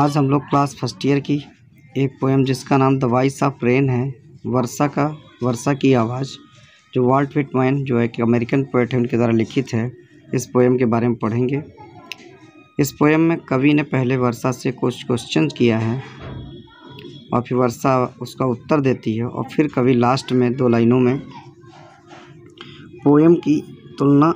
आज हम लोग क्लास फर्स्ट ईयर की एक पोएम जिसका नाम द वॉइस ऑफ रेन है, वर्षा की आवाज़, जो वाल्ट व्हिटमैन जो एक अमेरिकन पोएट है उनके द्वारा लिखित है। इस पोएम के बारे में पढ़ेंगे। इस पोएम में कवि ने पहले वर्षा से कुछ क्वेश्चन किया है और फिर वर्षा उसका उत्तर देती है, और फिर कवि लास्ट में 2 लाइनों में पोएम की तुलना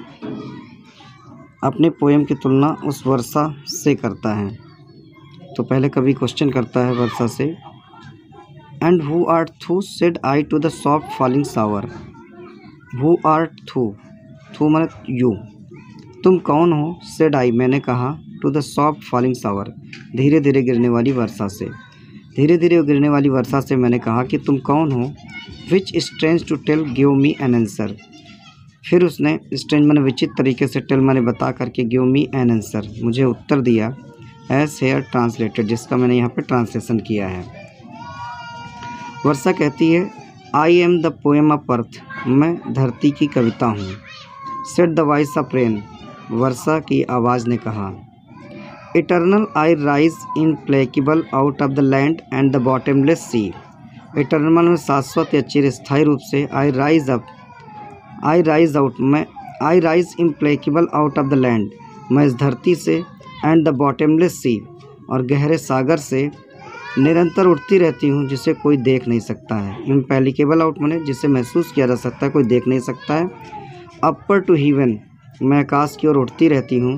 अपने पोएम की तुलना उस वर्षा से करता है। तो पहले कवि क्वेश्चन करता है वर्षा से, and who art thou said I to the soft falling shower. Who art thou माने यू, तुम कौन हो, सेड आई मैंने कहा, to the soft falling shower धीरे धीरे गिरने वाली वर्षा से, धीरे धीरे गिरने वाली वर्षा से मैंने कहा कि तुम कौन हो। Which strange to tell give me an answer, फिर उसने स्ट्रेंज माने विचित्र तरीके से, टेल माने बता करके, गिव मी एन आंसर मुझे उत्तर दिया, एज हेयर ट्रांसलेटेड जिसका मैंने यहाँ पे ट्रांसलेशन किया है। वर्षा कहती है, I am the poem of earth, मैं धरती की कविता हूँ। Said the voice of rain, वर्षा की आवाज़ ने कहा। Eternal I rise implacable out of the land and the bottomless sea, eternal में शाश्वत या चिरस्थायी रूप से, I rise implacable out of the land, मैं इस धरती से, एंड द बॉटमलेस सी और गहरे सागर से निरंतर उठती रहती हूँ, जिसे कोई देख नहीं सकता है। इम्पेलिकेबल आउट माने जिसे महसूस किया जा सकता है, कोई देख नहीं सकता है। अपर टू हीवन, मैं आकाश की ओर उठती रहती हूँ।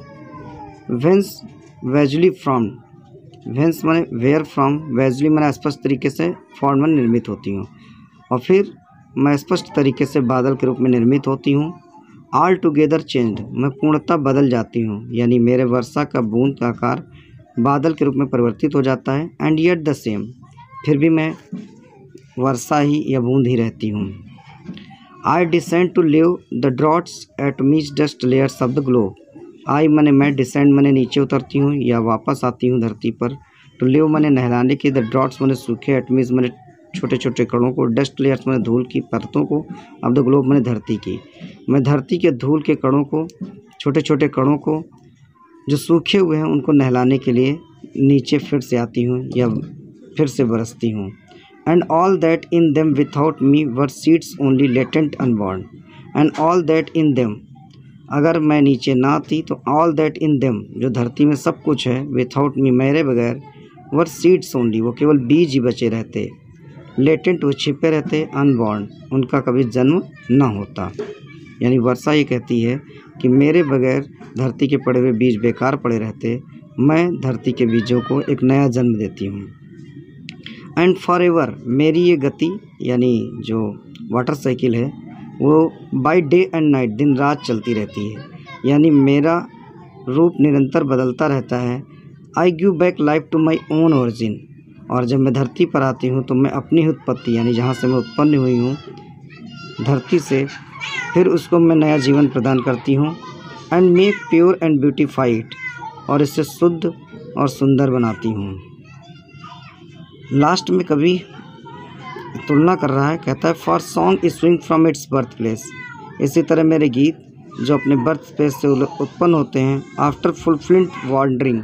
वेंस वेजुअली फ्रॉम, वेंस माने वेयर फ्रॉम, वेजुअली माने स्पष्ट तरीके से, फॉर्म में निर्मित होती हूँ, और फिर मैं स्पष्ट तरीके से बादल के रूप में निर्मित होती हूँ। ऑल टुगेदर चेंज्ड, मैं पूर्णतः बदल जाती हूँ, यानी मेरे वर्षा का बूंद का आकार बादल के रूप में परिवर्तित हो जाता है। एंड येट द सेम, फिर भी मैं वर्षा ही या बूंद ही रहती हूँ। I descend to lave the droughts atomies dust layers of the globe, I माने मैं, डिसेंड माने नीचे उतरती हूँ या वापस आती हूँ धरती पर, टू लिव माने नहलाने की, द ड्रॉट्स माने सूखे, एट मीच माने छोटे छोटे कणों को, डस्ट लेयर्स माने धूल की परतों को, अब द ग्लोब माने धरती की, मैं धरती के धूल के कणों को, छोटे छोटे कणों को जो सूखे हुए हैं उनको नहलाने के लिए नीचे फिर से आती हूँ या फिर से बरसती हूँ। And all that in them without me were seeds only latent unborn, and all that in them, अगर मैं नीचे ना आती तो ऑल दैट इन देम, जो धरती में सब कुछ है, विथआउट मी मेरे बगैर, वर सीड्स ओनली, वो केवल बीज ही बचे रहते, लेटेंट वो छिपे रहते, अनबॉर्न उनका कभी जन्म ना होता। यानी वर्षा ये कहती है कि मेरे बगैर धरती के पड़े हुए बीज बेकार पड़े रहते, मैं धरती के बीजों को एक नया जन्म देती हूँ। एंड फॉर एवर, मेरी ये गति यानी जो वाटर साइकिल है वो बाय डे एंड नाइट, दिन रात चलती रहती है, यानी मेरा रूप निरंतर बदलता रहता है। I give back life to my own origin, और जब मैं धरती पर आती हूँ तो मैं अपनी उत्पत्ति यानी जहाँ से मैं उत्पन्न हुई हूँ धरती से, फिर उसको मैं नया जीवन प्रदान करती हूँ। And make pure and beautified, और इसे शुद्ध और सुंदर बनाती हूँ। लास्ट में कभी तुलना कर रहा है, कहता है, for song swing from its birth place, इसी तरह मेरे गीत जो अपने बर्थ प्लेस से उत्पन्न होते हैं, आफ्टर फुलफिल्ड वॉन्डरिंग,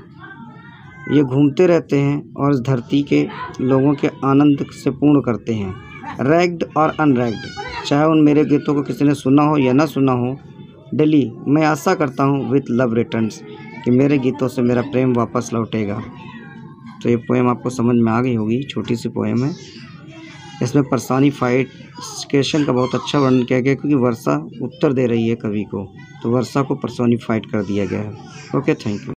ये घूमते रहते हैं और इस धरती के लोगों के आनंद से पूर्ण करते हैं। रैग्ड और अनरैग्ड, चाहे उन मेरे गीतों को किसी ने सुना हो या ना सुना हो, डेली मैं आशा करता हूँ विथ लव रिटर्न्स, कि मेरे गीतों से मेरा प्रेम वापस लौटेगा। तो ये पोएम आपको समझ में आ गई होगी, छोटी सी पोएम है। इसमें पर्सोनिफिकेशन का बहुत अच्छा वर्णन किया गया, क्योंकि वर्षा उत्तर दे रही है कवि को, तो वर्षा को पर्सोनिफाइड कर दिया गया है। Okay, thank you.